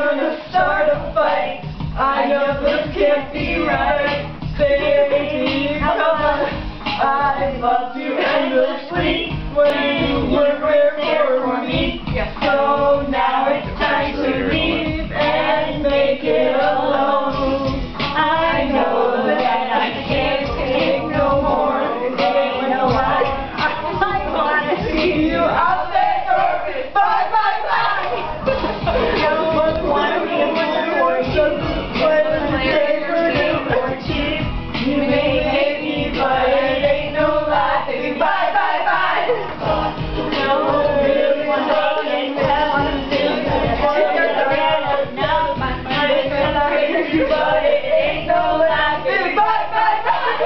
gonna start a fight. I know this can't be right. Baby, come on. I loved you endlessly when you were there for me. So now it's time to leave and make it alone. I know that I can't take no more. You know what? I wanna see you out there. Bye, bye, bye. Don't wanna be more cheap. You may hate me, but it ain't no lie. Baby, bye, bye, bye. No, really want to tell. Now my mind is gonna hate you, but it ain't no lie. Baby, bye, bye, bye.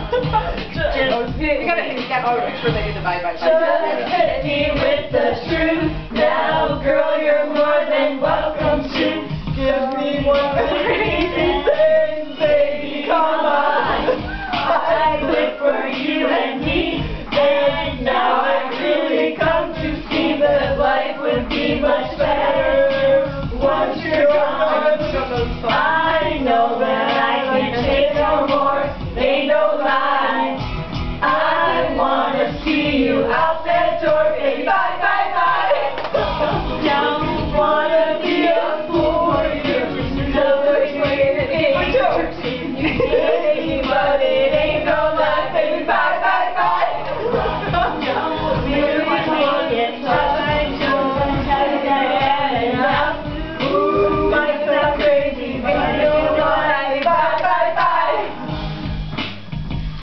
You gotta make sure they do the bye bye bye. Just hit me with the truth. Now, girl, you're more than welcome to give me one crazy thing, baby. Come on. I live for you and me, and now I really come to see that life would be much better once you're gone. I know that I can't take no more. Ain't no lie. I wanna see you out that door, baby. Bye bye.